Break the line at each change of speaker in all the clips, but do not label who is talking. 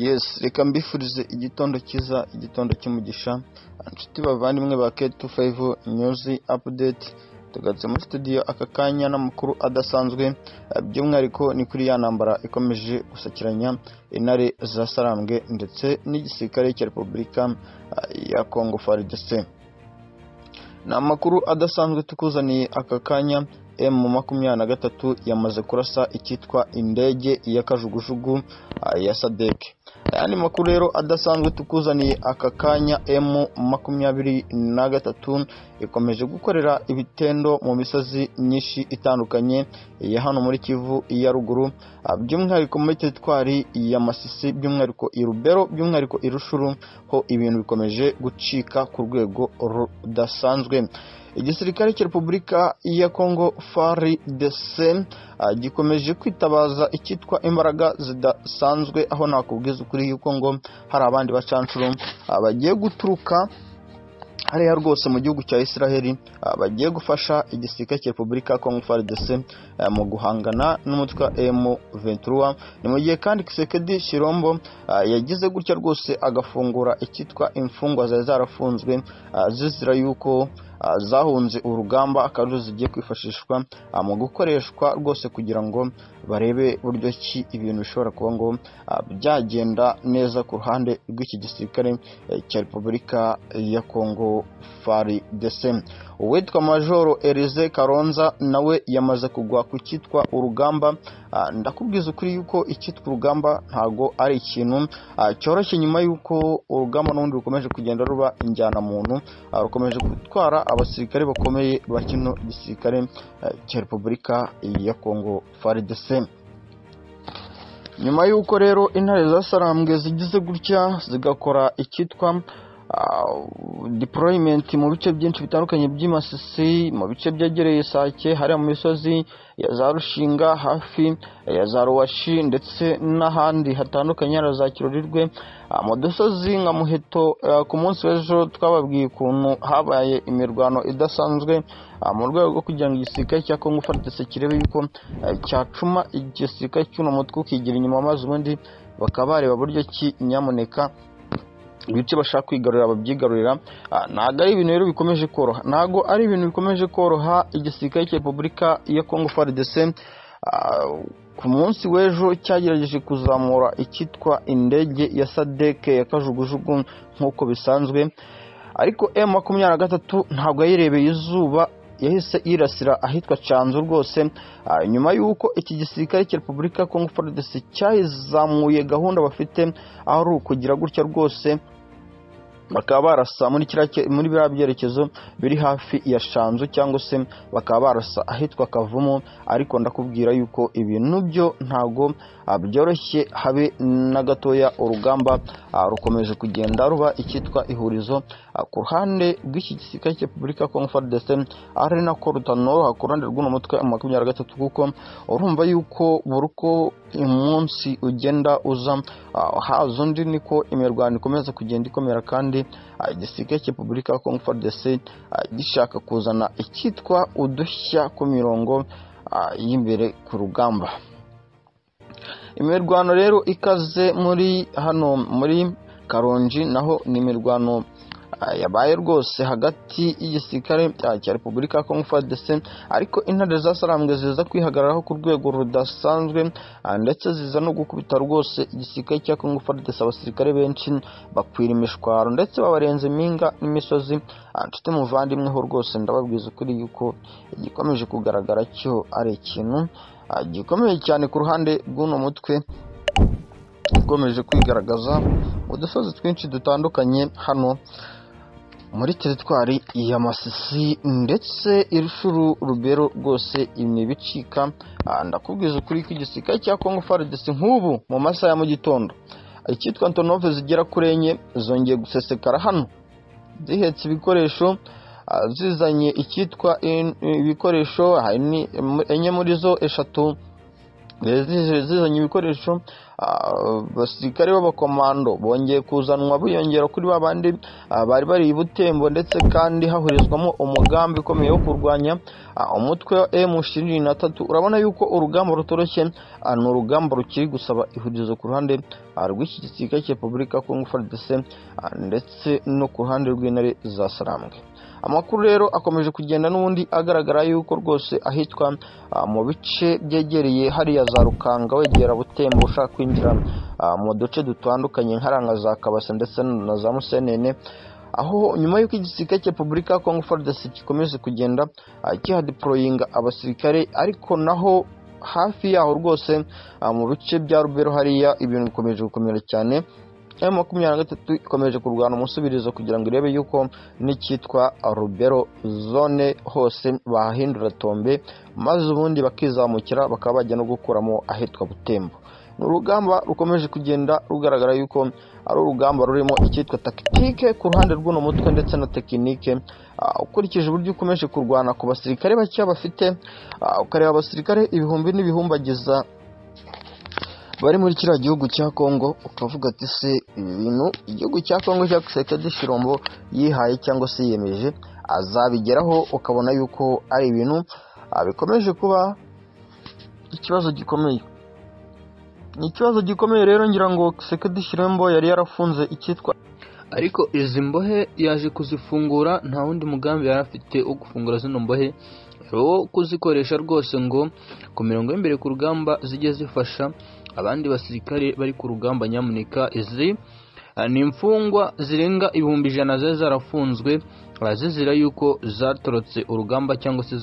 Yes, reka mbifurize igitondo cyiza, igitondo cy'umugisha. Inshuti bavandimwe ba K25 News Update, tugatse muri studio aka kanya n'amakuru adasanzwe, by'umwihariko ni kuri ya ntambara ikomeje gusakiranya intare za Sarambwe ndetse n'igisirikare cya Repubulika ya Congo FARDC. Ni amakuru adasanzwe tukuzaniye aka kanya. M23 yamaze kurasa icyitwa indege ya kajugujugu ya SADC. Yani makuru rero adasanzwe tukuzaniye aka kanya, M23 ikomeje gukorera ibitendo mu misozi nyinshi itandukanye ya hano muri Kivu ya ruguru, by'umwihariko muri teritwari ya Masisi, by'umwihariko i Rubero, by'umwihariko i Rushuru, ho ibintu bikomeje gucika ku rwego rudasanzwe. Igisirikare cya Repubulika ya Congo FARDC gikomeje kwitabaza icyitwa imbaraga zidasanzwe, aho nakubwiza ukuri yuko ngo hari abandi bacancuro bagiye guturuka hariya rwose mu gihugu cya Israel, bagiye gufasha igisirikare cya Repubulika ya Congo FARDC mu guhangana n'umutwe wa M23. Ni mu gihe kandi Kisekedi Shirombo yagize gutya rwose agafungura icyitwa imfungwa zari zarafunzwe zizira yuko zahunze urugamba, akaruzo zigiye kwifashishwa mu gukoreshwa rwose kugira ngo barebe buryo ki ibintu bishobora kuba ngo byagenda neza ku ruhande rw'iki gisirikare cya Repubulika ya Congo FARDC. Uwitwa Majoro Elize Karonza nawe yamaze kugwa ku cyitwa urugamba. Ndakubwiza ukuri yuko icyitwa urugamba ntago ari ikintu cyoroshye, nyuma yuko urugamba n'ubundi rukomeje kugenda ruba injyana muntu, rukomeje gutwara abasirikare bakomeye ba kino gisirikare cya Repubulika ya Congo FARDC. Nyuma yuko rero intare za Sarambwe zigize gutya zigakora icyitwa deployment mu bice byinshi bitandukanye by'Imasisi, mu bice byegereye Sake, hari mu misozi ya za Rushinga, hafi ya za Ruwashi ndetse n'ahandi hatandukanye, hari za Kirorirwe, mu dusozi nka Muheto. Ku munsi w'ejo twababwiye ukuntu habaye imirwano idasanzwe mu rwego rwo kugira ngo igisirikare cya Congo FARDC kirebe yuko cyacuma igisirikare cy'uno mutwe ukigira inyuma, maze ubundi bakaba bareba buryo ki nyamuneka ibice bashaka kwigarurira babyigarurira. Ntabwo ari ibintu rero bikomeje koroha, ntabwo ari ibintu bikomeje koroha. Igisirikare cya Repubulika ya Congo FARDC ku munsi w'ejo cyagerageje kuzamura icyitwa indege ya SADC ya kajugujugu nk'uko bisanzwe, ariko M23 ntabwo yayirebeye izuba, yahise yirasira ahitwa Canzu rwose. Nyuma yuko iki gisirikare cya Repubulika ya Congo FARDC cyazamuye gahunda bafite, aho ari ukugira gutya rwose bakaba barasa muri biriya byerekezo biri hafi ya Shanzu, cyangwa se bakaba barasa ahitwa Kavumu. Ariko ndakubwira yuko ibintu byo ntago byoroshye habe na gatoya. Urugamba rukomeje kugenda ruba icyitwa ihurizo ku ruhande rw'iki gisirikare cya Repubulika ya Congo FARDC, ari nako rutanoroha ku ruhande rw'uno mutwe M23, kuko urumva yuko buri uko umunsi ugenda uza haza undi niko imirwano ikomeza kugenda ikomera, kandi igisirikare cya Repubulika ya Congo FARDC gishaka kuzana icyitwa udushya ku mirongo y'imbere ku rugamba. Imirwano rero ikaze muri hano muri Karongi, naho ni imirwano yabaye rwose hagati y'igisirikare cya Repubulika ya Congo FARDC, ariko intare za Sarambwe ziza kwihagararaho ku rwego rudasanzwe, ndetse ziza no gukubita rwose igisirikare cya Congo FARDC. Abasirikare benshi bakwira imishwaro ndetse babarenze impinga n'imisozi. Nshuti muvandimwe ho rwose ndababwiza ukuri yuko igikomeje kugaragara cyo ari ikintu gikomeye cyane ku ruhande rw'uno mutwe ukomeje kwigaragaza mu dusozi twinshi dutandukanye hano muri teritwari ya Masisi ndetse Irushuru, Rubero rwose imibicika. Ndakubwiza ukuri ko igisirikare cya Congo FARDC nk'ubu mu masaha ya mu gitondo icyitwa Antonov zigera kuri enye zongeye gusesekara hano zihetse ibikoresho, zizanye icyitwa ibikoresho enye muri zo, eshatu zizanye ibikoresho. Abasirikare b'abakomando bongeye kuzanwa biyongera kuri babandi bari bari i Butembo, ndetse kandi hahurizwamo umugambi ukomeye wo kurwanya umutwe wa M23. Urabona yuko urugamba rutoroshye, ni urugamba rukiri gusaba ihurizo ku ruhande rw'iki gisirikare cya Repubulika ya Kongo FARDC ndetse no ku ruhande rw'intare za Sarambwe. Amakuru rero akomeje kugenda n'ubundi agaragara yuko rwose ahitwa mu bice byegereye hariya za Rukanga wegera Butembo ushaka kwinjira mu duce dutandukanye nkaranga za Kabasa ndetse na za Musenene, aho nyuma y'uko igisirikare cya Repubulika ya Kongo FARDC gikomeje kugenda kihadeployinga abasirikare, ariko naho hafi yaho rwose mu bice bya Rubero hariya ibintu bikomeje gukomera cyane. M23 ikomeje kurwana umusubirizo kugira ngo irebe yuko n'icyitwa Rubero zone hose bahindura tombe, maze ubundi bakizamukira bakaba bajya no gukuramo ahitwa Butembo. Ni urugamba rukomeje kugenda rugaragara yuko ari urugamba rurimo icyitwa tactique ku ruhande rw'uno mutwe ndetse na tekinike. Ukurikije uburyo ukomeje kurwana ku basirikare bake bafite, ukareba abasirikare ibihumbi n'ibihumbagiza bari muri kiriya gihugu cya Kongo, ukavuga ati se ibi bintu igihugu cya Kongo cya Tshisekedi Tshilombo yihaye cyangwa se yiyemeje azabigeraho, ukabona yuko ari ibintu bikomeje kuba ikibazo gikomeye. Ni ikibazo gikomeye rero, ngira ngo Tshisekedi Tshilombo yari yarafunze icyitwa, ariko izi mbohe yaje kuzifungura, nta wundi mugambi yari afite wo gufungura zino mbohe, wo kuzikoresha rwose ngo ku mirongo y'imbere ku rugamba zijye zifasha abandi basirikare bari ku rugamba. Nyamuneka izi ni imfungwa zirenga 100,000 zari zarafunzwe zizira yuko zatorotse urugamba cyangwa se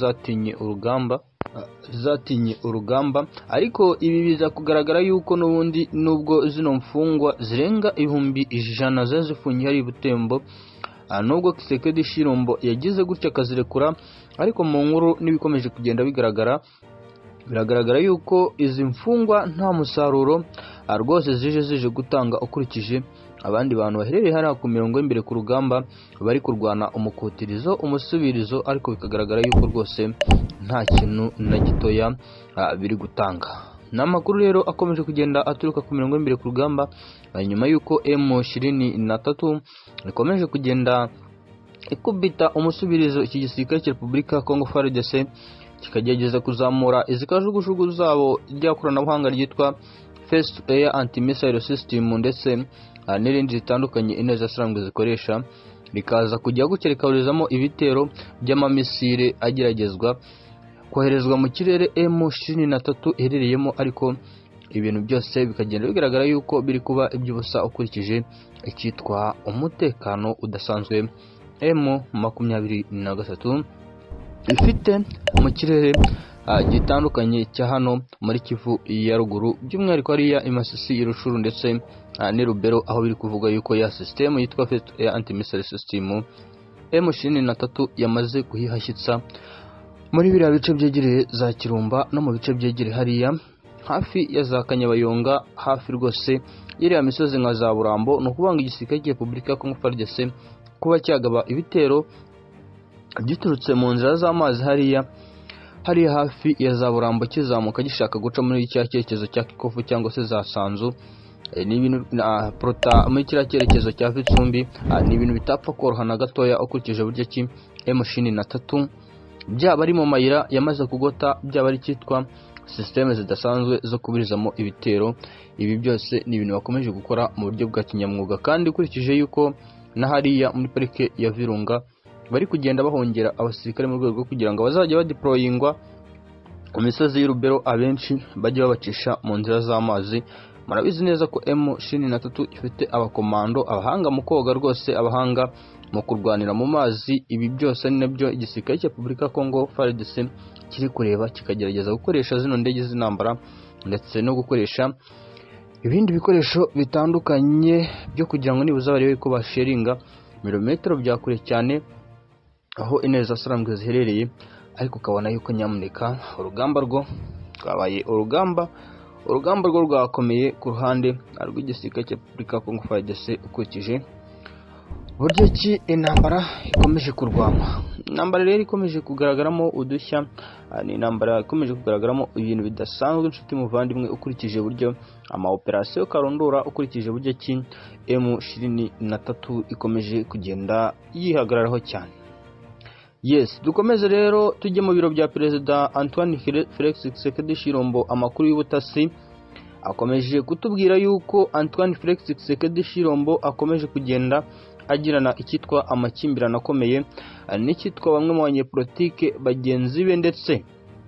zatinye urugamba, ariko ibi biza kugaragara yuko n'ubundi nubwo zino mfungwa zirenga 100,000 zari zifungiye ari Butembo, nubwo Tshisekedi Tshilombo yagize gutya akazirekura, ariko mu nkuru n'ibikomeje kugenda biragaragara yuko izi mfungwa nta musaruro rwose zije gutanga, ukurikije abandi bantu baherereye hariya ku mirongo y'imbere ku rugamba bari kurwana umukutirizo umusubirizo, ariko bikagaragara yuko rwose nta kintu na gitoya biri gutanga. N'amakuru rero akomeje kugenda aturuka ku mirongo y'imbere ku rugamba nyuma yuko M23 ikomeje kugenda ikubita umusubirizo iki gisirikare cya Repubulika ya Kongo FARDC, kikagerageza kuzamura izikajugujugu zabo ry'akoranabuhanga ryitwa First Air Anti-Missile System ndetse n'irindi ritandukanye intare za Sarambwe zikoresha, rikaza kujya gukerekaburizamo ibitero by'amamisire ageragezwa koherezwa mu kirere M23 iherereyemo, ariko ibintu byose bikagenda bigaragara yuko biri kuba iby'ubusa, ukurikije icyitwa umutekano udasanzwe M23 ifite mu kirere gitandukanye cya hano muri Kivu ya ruguru, by'umwihariko hariya Imasisi, Irushuru ndetse ni Rubero, aho biri kuvuga yuko ya system yitwa First Air Anti-Missile System M23 yamaze kuhihashyitsa muri biriya bice byegereye za Kirumba no mu bice byegereye hariya hafi ya za Kanyabayonga, hafi rwose iriya misozi nka za Burambo. No kubanga igisirikare cya Repubulika ya Kongo FARDC kuba cyagaba ibitero giturutse mu nzira z'amazi hariya hafi ya za Burambo kizamuka gishaka guca muri cya cyerekezo cya Kikofu cyangwa se za Sanzu, ni ibintu prota muri kiriya cyerekezo cya Vitsumbi, ni ibintu bitapfa koroha na gatoya, ukurikije buryo ki M23 byaba ari mu mayira yamaze kugota, byaba ari cyitwa systeme zidasanzwe zo kubirizamo ibitero. Ibi byose ni ibintu bakomeje gukora mu buryo bwa kinyamwuga, kandi ukurikije yuko na hariya muri parike ya Virunga bari kugenda bahongera abasirikare mu rwego rwo kugira ngo bazajya badeployingwa ku misozi y'Urubero, abenshi bajye babacisha mu nzira z'amazi. Murabizi neza ko M23 ifite abakomando, abahanga mu koga rwose, abahanga mu kurwanira mu mazi. Ibi byose ni nabyo igisirikare cya Repubulika ya Kongo FARDC kiri kureba, kikagerageza gukoresha zino ndege z'intambara ndetse no gukoresha ibindi bikoresho bitandukanye byo kugira ngo nibuza barebe ko basheringa milimetero bya kure cyane aho intare za Sarambwe ziherereye, ariko ukabona yuko nyamuneka urugamba rwo rwabaye urugamba rwo rwakomeye ku ruhande rw'igisirikare cya Repubulika ya Kongo FARDC, ukurikije buryo ki intambara ikomeje kurwanwa. intambara rero ikomeje kugaragaramo udushya, ni intambara ikomeje kugaragaramo ibintu bidasanzwe inshuti muvandimwe, ukurikije buryo ama operation karondora, ukurikije buryo ki M23 ikomeje kugenda yihagararaho cyane. Yes, dukomeze rero tujye mu biro bya Perezida Antoine Felix Tshisekedi Tshilombo. Amakuru y'ubutasi akomeje kutubwira yuko Antoine Felix Tshisekedi Tshilombo akomeje kugenda agirana icyitwa amakimbirane akomeye n'icyitwa bamwe mu banyepolitike bagenzi be ndetse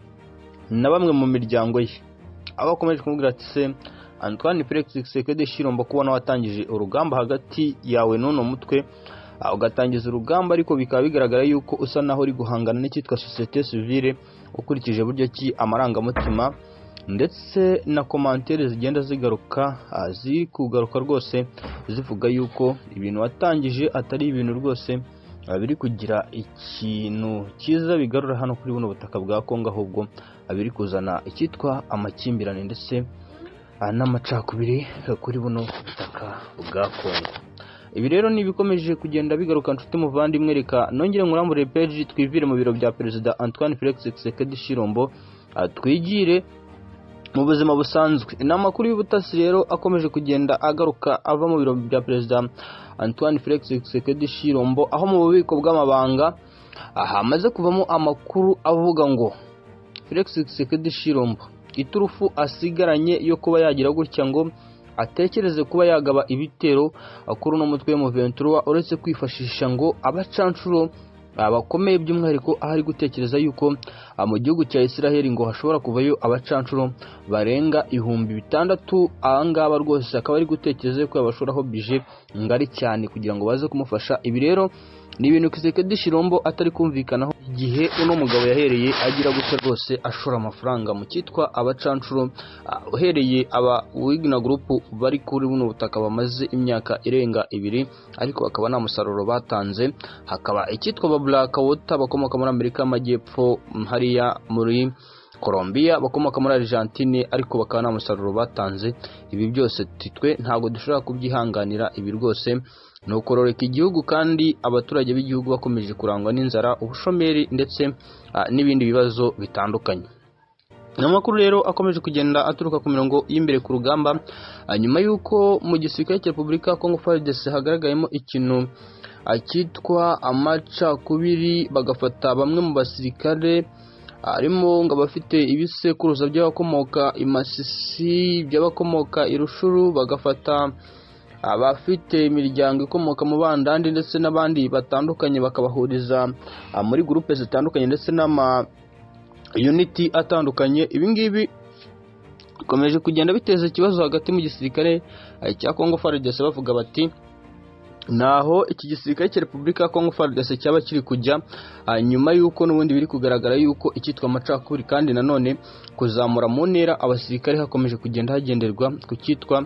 na bamwe mu miryango ye. Aba akomeje kumubwira ati se Antoine Felix Tshisekedi Tshilombo, kubona watangije urugamba hagati yawe n'uno mutwe, ugatangiza urugamba ariko bikaba bigaragara yuko usa naho uri guhangana n'icyitwa societe civile, ukurikije buryo ki amarangamutima ndetse na commentaire zigenda zigaruka kugaruka rwose zivuga yuko ibintu watangije atari ibintu rwose biri kugira ikintu cyiza bigarura hano kuri buno butaka bwa Kongo, ahubwo abiri kuzana icyitwa amakimbirane ndetse n'amacakubiri kuri buno butaka bwa Kongo. Ibi rero ni bikomeje kugenda bigaruka nshuti muvandimwe, reka nongere nkurambure page twivire mu biro bya Perezida Antoine Felix Tshisekedi Tshilombo twigire mu buzima busanzwe. N'amakuru y'ubutasi rero akomeje kugenda agaruka ava mu biro bya Perezida Antoine Felix Tshisekedi Tshilombo, aho mu bubiko bw'amabanga hamaze kuvamo amakuru avuga ngo Felix Tshisekedi Tshilombo iturufu asigaranye yo kuba yagira gutya ngo atekereze kuba yagaba ibitero kuri uno mutwe mu 23, uretse kwifashisha ngo abacancuro abakomeye by'umwihariko ahari gutekereza yuko mu gihugu cya Israel ngo hashobora kuvayo abacancuro barenga 6,000. Abangaba rwose akaba ari gutekereza ko abashoraho bije ngari cyane kugira ngo baze kumufasha. Ibi rero ni ibintu Tshisekedi Tshilombo atari kumvikanaho igihe uno mugabo yahereye agira gutya rwose ashora amafaranga mu cyitwa abacancuro, uhereye aba Wagner Group bari kuri buno butaka bamaze imyaka irenga 2 ariko bakaba nta musaruro batanze. Hakaba icyitwa Blackwater bakomoka muri Amerika y'Amajyepfo, hariya muri Colombia bakomoka muri Argentine ariko bakaba nta musaruro batanze. Ibi byose titwe ntabwo dushobora kubyihanganira. Ibi rwose no kororeka igihugu kandi abaturage b'igihugu bakomeje kurangwa n'inzara, ubushomeri ndetse n'ibindi bibazo bitandukanye. Amakuru rero akomeje kugenda aturuka ku mirongo y'imbere ku rugamba, nyuma yuko mu gisirikare cya Repubulika ya Kongo FARDC hagaragayemo ikintu cyitwa amacakubiri, bagafata bamwe mu basirikare harimo ngo abafite ibisekuruza by'abakomoka i Masisi, by'abakomoka i Rushuru, bagafata abafite imiryango ikomoka mu Bandandi ndetse n'abandi batandukanye, bakabahuriza muri groupe zitandukanye ndetse n'ama unity atandukanye. Ibi ngibi bikomeje kugenda biteza ikibazo hagati mu gisirikare cya Kongo FARDC, bavuga bati naho iki gisirikare cya Repubulika ya Kongo FARDC cyaba kiri kujya nyuma yuko n'ubundi biri kugaragara yuko icyitwa amacakubiri kandi nanone kuzamura mu ntera abasirikare hakomeje kugenda hagenderwa ku cyitwa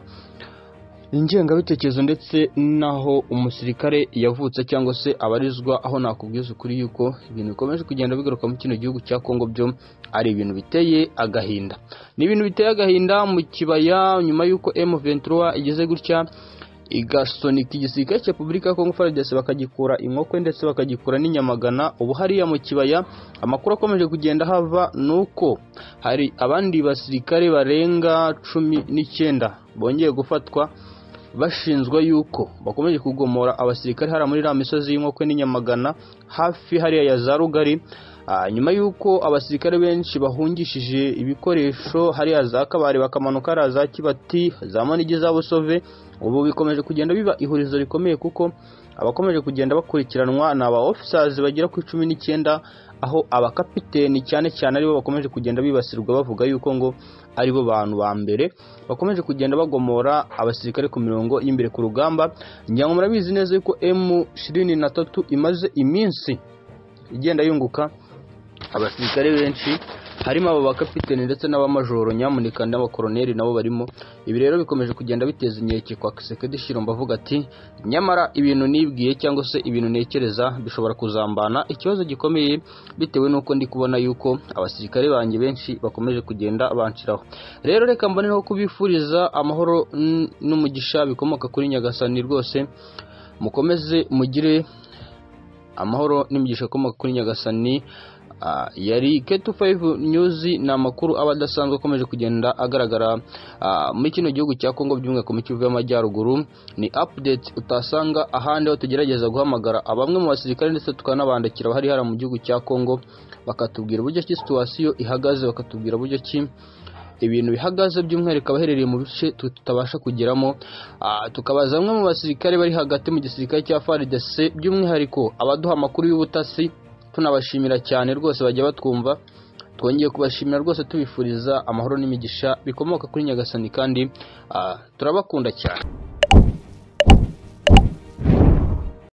ingengabitekerezo ndetse naho umusirikare yavutse cyangwa se abarizwa. Aho nakubwiza ukuri yuko ibintu bikomeje kugenda bigaruka mu kino gihugu cya Kongo byo ari ibintu biteye agahinda. Ni ibintu biteye agahinda mu kibaya, nyuma yuko M23 igeze gutya igasonika igisirikare cya Repubulika ya Kongo FARDC bakagikura inkokwe ndetse bakagikura n'inyamagana. Ubu hariya mu kibaya amakuru akomeje kugenda hava nuko hari abandi basirikare barenga 19 bongeye gufatwa bashinzwa yuko bakomeje kugomora abasirikare hara muri misozi y'inkokwe n'inyamagana hafi hariya ya za Rugari, nyuma yuko abasirikare benshi bahungishije ibikoresho hariya za Kabare bakamanuka hariya za Kibati za Manigi za Busove. Ubu bikomeje kugenda biba ihurizo rikomeye kuko abakomeje kugenda bakurikiranwa na aba officers bagera ku 19, aho abakapiteni cyane cyane aribo bakomeje kugenda bibasirwa bavuga yuko ngo aribo bantu ba mbere bakomeje kugenda bagomora abasirikare ku mirongo y'imbere ku rugamba. Nyango murabizi neza yuko M23 imaze iminsi igenda yunguka abasirikare benshi, harimo abo bakapiteni ndetse n'abamajoro nyamuneka n'abakoroneri nabo barimo. Ibi rero bikomeje kugenda biteza inkeke kwa Tshisekedi Tshilombo avuga ati nyamara ibintu nibwiye cyangwa se ibintu nekereza bishobora kuzambana ikibazo gikomeye bitewe nuko ndi kubona yuko abasirikare banjye benshi bakomeje kugenda banshiraho. Rero reka mboneho kubifuriza amahoro n'umugisha bikomoka kuri Nyagasani, rwose mukomeze mugire amahoro n'imigisha akomoka kuri Nyagasani. Yari K25 News, ni amakuru aba adasanzwe akomeje kugenda agaragara muri kino gihugu cya Kongo by'umwihariko mu Kivu y'Amajyaruguru. Ni update utasanga ahandi, aho tugerageza guhamagara bamwe mu basirikare ndetse tukanabandikira abari hara mu gihugu cya Kongo, bakatubwira uburyo ki situation ihagaze, bakatubwira uburyo ki ibintu bihagaze by'umwihariko abaherereye mu bice tutabasha kugeramo. Tukabaza bamwe mu basirikare bari hagati mu gisirikare cya FARDC by'umwihariko abaduha amakuru y'ubutasi. Tunabashimira cyane rwose, bajya batwumva. Twongeye kubashimira rwose, tubifuriza amahoro n'imigisha bikomoka kuri Nyagasani, kandi turabakunda cyane.